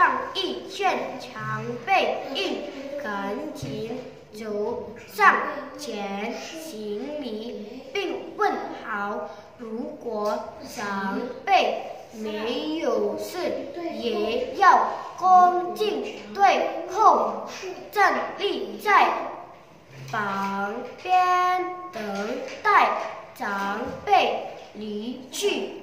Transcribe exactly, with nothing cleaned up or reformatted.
上一劝长辈应赶紧走上前行礼，并问好。如果长辈没有事，也要恭敬对后站立在旁边等待长辈离去。